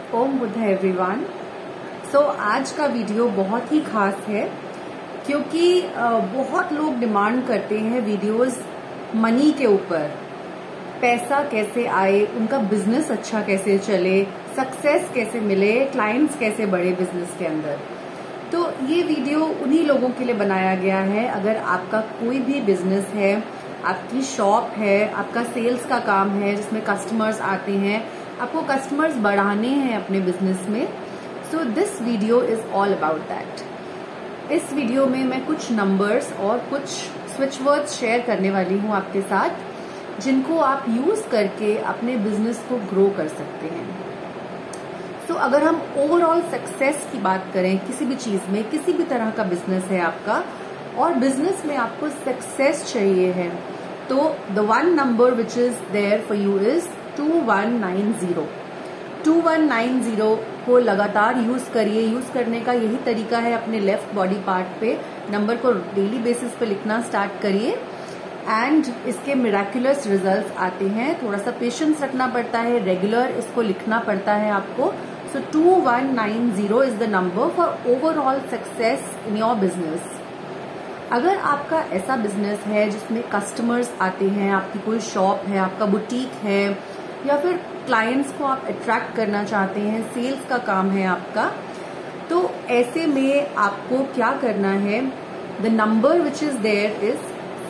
ओम Buddha everyone. आज का video बहुत ही खास है क्योंकि बहुत लोग डिमांड करते हैं वीडियोस मनी के ऊपर, पैसा कैसे आए, उनका बिजनेस अच्छा कैसे चले, सक्सेस कैसे मिले, क्लाइंट्स कैसे बढ़े बिजनेस के अंदर। तो ये वीडियो उन्हीं लोगों के लिए बनाया गया है। अगर आपका कोई भी बिजनेस है, आपकी शॉप है, आपका सेल्स का काम है जिसमें कस्टमर्स आते हैं, आपको कस्टमर्स बढ़ाने हैं अपने बिजनेस में, so this video is all about that. इस वीडियो में मैं कुछ नंबर्स और कुछ स्विच वर्ड्स शेयर करने वाली हूँ आपके साथ, जिनको आप यूज करके अपने बिजनेस को ग्रो कर सकते हैं। तो अगर हम ओवरऑल सक्सेस की बात करें किसी भी चीज में, किसी भी तरह का बिजनेस है आपका और बिजनेस में आपको सक्सेस चाहिए है, तो the one number which is there for you is 2190। 2190 को लगातार यूज करिए। यूज करने का यही तरीका है, अपने लेफ्ट बॉडी पार्ट पे नंबर को डेली बेसिस पे लिखना स्टार्ट करिए एंड इसके मिराकुलस रिजल्ट्स आते हैं। थोड़ा सा पेशेंस रखना पड़ता है, रेगुलर इसको लिखना पड़ता है आपको। So 2190 is the number for overall success in your business. अगर आपका ऐसा बिजनेस है जिसमें कस्टमर्स आते हैं, आपकी कोई शॉप है, आपका बुटीक है, या फिर क्लाइंट्स को आप अट्रैक्ट करना चाहते हैं, सेल्स का काम है आपका, तो ऐसे में आपको क्या करना है, the number which is there is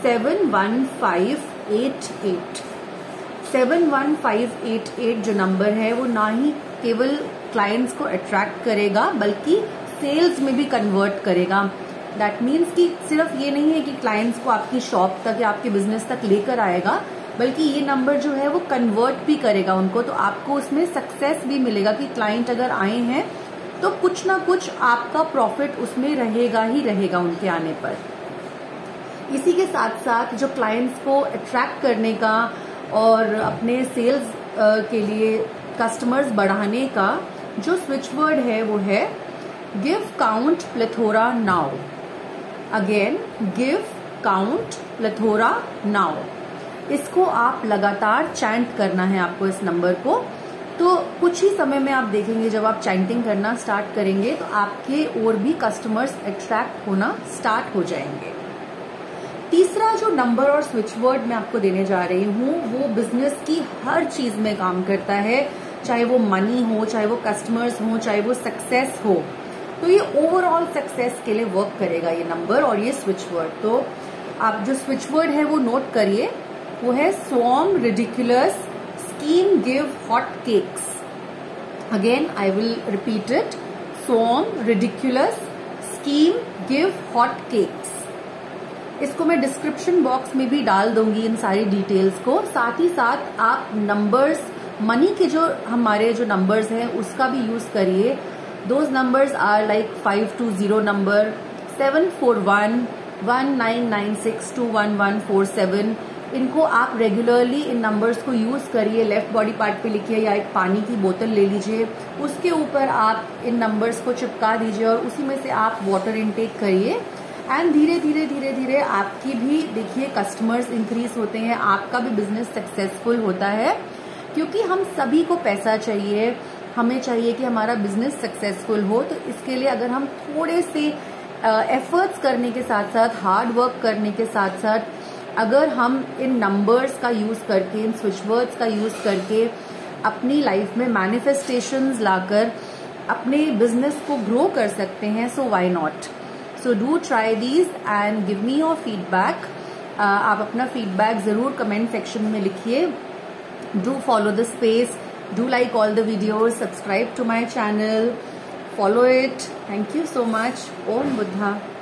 71588। 71588 जो नंबर है वो ना ही केवल क्लाइंट्स को अट्रैक्ट करेगा बल्कि सेल्स में भी कन्वर्ट करेगा। दैट मीन्स कि सिर्फ ये नहीं है कि क्लाइंट्स को आपकी शॉप तक या आपके बिजनेस तक लेकर आएगा, बल्कि ये नंबर जो है वो कन्वर्ट भी करेगा उनको। तो आपको उसमें सक्सेस भी मिलेगा कि क्लाइंट अगर आए हैं तो कुछ ना कुछ आपका प्रॉफिट उसमें रहेगा ही रहेगा उनके आने पर। इसी के साथ साथ जो क्लाइंट्स को अट्रैक्ट करने का और अपने सेल्स के लिए कस्टमर्स बढ़ाने का जो स्विच वर्ड है वो है give count plethora now. Again, give count plethora now. इसको आप लगातार चैंट करना है आपको इस नंबर को। तो कुछ ही समय में आप देखेंगे जब आप चैंटिंग करना स्टार्ट करेंगे तो आपके और भी कस्टमर्स अट्रैक्ट होना स्टार्ट हो जाएंगे। तीसरा जो नंबर और स्विच वर्ड मैं आपको देने जा रही हूँ वो बिजनेस की हर चीज में काम करता है, चाहे वो मनी हो, चाहे वो कस्टमर्स हो, चाहे वो सक्सेस हो। तो ये ओवरऑल सक्सेस के लिए वर्क करेगा ये नंबर और ये स्विच वर्ड। तो आप जो स्विच वर्ड है वो नोट करिए, वो है swarm ridiculous scheme give hot cakes. Again I will repeat it, swarm ridiculous scheme give hot cakes. इसको मैं डिस्क्रिप्शन बॉक्स में भी डाल दूंगी इन सारी डिटेल्स को। साथ ही साथ आप नंबर्स, मनी के जो हमारे जो नंबर्स हैं उसका भी यूज करिए। Those numbers are like 520 number, 741, 1996, 21147। इनको आप रेगुलरली इन नंबर्स को यूज करिए। लेफ्ट बॉडी पार्ट पे लिखिए या एक पानी की बोतल ले लीजिए, उसके ऊपर आप इन नंबर्स को चिपका दीजिए और उसी में से आप वाटर इनटेक करिए। एंड धीरे धीरे धीरे धीरे आपकी भी देखिए कस्टमर्स इंक्रीज होते हैं, आपका भी बिजनेस सक्सेसफुल होता है। क्योंकि हम सभी को पैसा चाहिए, हमें चाहिए कि हमारा बिजनेस सक्सेसफुल हो। तो इसके लिए अगर हम थोड़े से एफर्ट्स करने के साथ साथ, हार्ड वर्क करने के साथ साथ, अगर हम इन नंबर्स का यूज करके, इन स्विच वर्ड्स का यूज करके अपनी लाइफ में मैनिफेस्टेशंस लाकर अपने बिजनेस को ग्रो कर सकते हैं, so why not. So do try these and give me your feedback. आप अपना फीडबैक जरूर कमेंट सेक्शन में लिखिए। Do follow the space, do like all the videos, subscribe to my channel, follow it. Thank you so much. Om Buddha.